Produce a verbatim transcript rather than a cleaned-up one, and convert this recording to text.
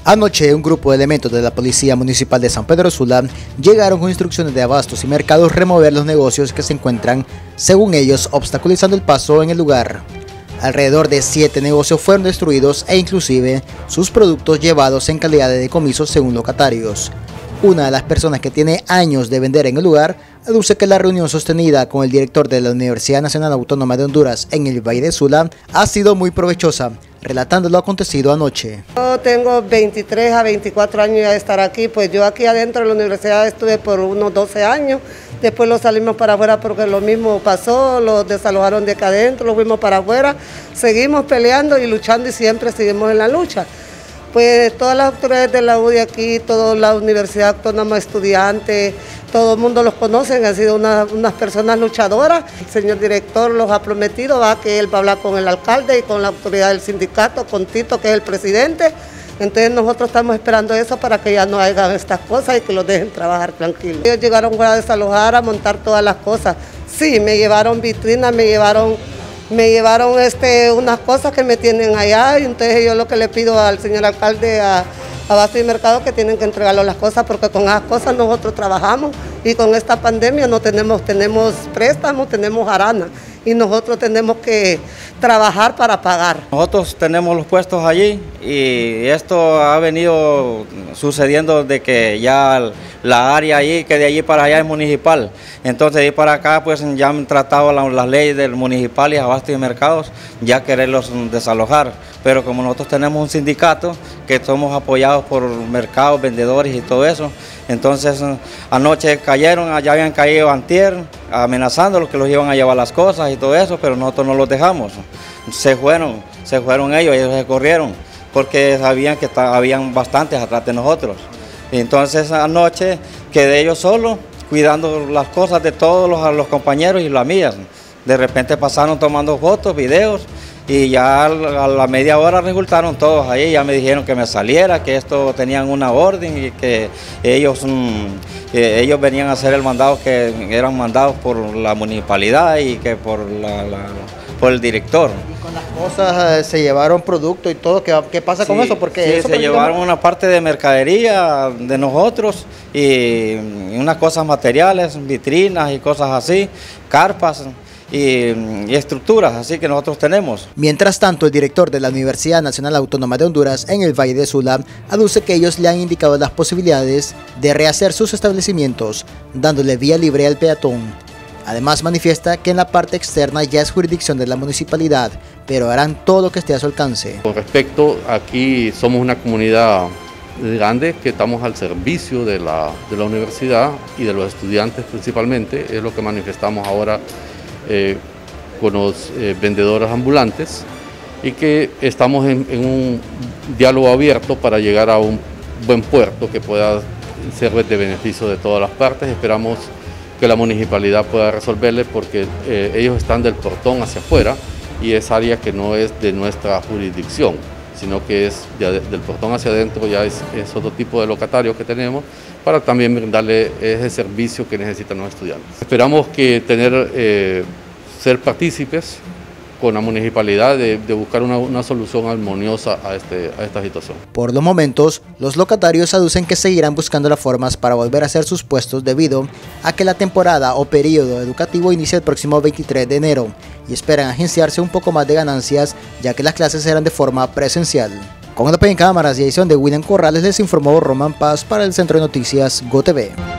Anoche, un grupo de elementos de la Policía Municipal de San Pedro Sula llegaron con instrucciones de Abastos y Mercados remover los negocios que se encuentran, según ellos, obstaculizando el paso en el lugar. Alrededor de siete negocios fueron destruidos e inclusive sus productos llevados en calidad de decomiso según locatarios. Una de las personas que tiene años de vender en el lugar aduce que la reunión sostenida con el director de la Universidad Nacional Autónoma de Honduras en el Valle de Sula ha sido muy provechosa, relatando lo acontecido anoche. Yo tengo veintitrés a veinticuatro años de estar aquí, pues yo aquí adentro de la universidad estuve por unos doce años, después lo salimos para afuera porque lo mismo pasó, los desalojaron de acá adentro, lo fuimos para afuera, seguimos peleando y luchando y siempre seguimos en la lucha. Pues todas las autoridades de la U de aquí, toda la Universidad Autónoma, estudiantes, todo el mundo los conoce, han sido una, unas personas luchadoras. El señor director los ha prometido, va que él va a hablar con el alcalde y con la autoridad del sindicato, con Tito, que es el presidente. Entonces nosotros estamos esperando eso para que ya no hagan estas cosas y que los dejen trabajar tranquilos. Ellos llegaron a desalojar, a montar todas las cosas. Sí, me llevaron vitrinas, me llevaron... Me llevaron este, unas cosas que me tienen allá y entonces yo lo que le pido al señor alcalde, a, a Abastos y Mercado, que tienen que entregarle las cosas porque con esas cosas nosotros trabajamos y con esta pandemia no tenemos, tenemos préstamos, tenemos arana y nosotros tenemos que trabajar para pagar. Nosotros tenemos los puestos allí y esto ha venido sucediendo de que ya la área allí, que de allí para allá es municipal. Entonces de ahí para acá pues ya han tratado la, las leyes del municipal y Abastos y Mercados ya quererlos desalojar. Pero como nosotros tenemos un sindicato que somos apoyados por mercados, vendedores y todo eso, entonces anoche cayeron, ya habían caído antier, amenazándolos que los iban a llevar las cosas y todo eso, pero nosotros no los dejamos. Se fueron, se fueron ellos, ellos se corrieron, porque sabían que habían bastantes atrás de nosotros. Entonces anoche quedé yo solo, cuidando las cosas de todos los, los compañeros y las mías. De repente pasaron tomando fotos, videos, y ya a la media hora resultaron todos ahí, ya me dijeron que me saliera, que esto tenían una orden y que ellos, que ellos venían a hacer el mandado que eran mandados por la municipalidad y que por, la, la, por el director. Y con las cosas eh, se llevaron producto y todo, ¿qué, qué pasa con sí, eso? Porque sí, eso se llevaron una parte de mercadería de nosotros y unas cosas materiales, vitrinas y cosas así, carpas. Y, y estructuras, así que nosotros tenemos. Mientras tanto, el director de la Universidad Nacional Autónoma de Honduras en el Valle de Sula aduce que ellos le han indicado las posibilidades de rehacer sus establecimientos, dándole vía libre al peatón. Además manifiesta que en la parte externa ya es jurisdicción de la municipalidad, pero harán todo lo que esté a su alcance. Con respecto, aquí somos una comunidad grande que estamos al servicio de la, de la universidad y de los estudiantes principalmente, es lo que manifestamos ahora Eh, con los eh, vendedores ambulantes y que estamos en, en un diálogo abierto para llegar a un buen puerto que pueda ser de beneficio de todas las partes. Esperamos que la municipalidad pueda resolverle porque eh, ellos están del portón hacia afuera y es área que no es de nuestra jurisdicción, sino que es ya de, del portón hacia adentro, ya es, es otro tipo de locatarios que tenemos para también brindarle ese servicio que necesitan los estudiantes. Esperamos que tener, eh, ser partícipes con la municipalidad de, de buscar una, una solución armoniosa a, este, a esta situación. Por los momentos, los locatarios aducen que seguirán buscando las formas para volver a hacer sus puestos debido a que la temporada o periodo educativo inicia el próximo veintitrés de enero y esperan agenciarse un poco más de ganancias ya que las clases serán de forma presencial. Con el apoyo en cámaras y edición de William Corrales les informó Roman Paz para el Centro de Noticias GoTV.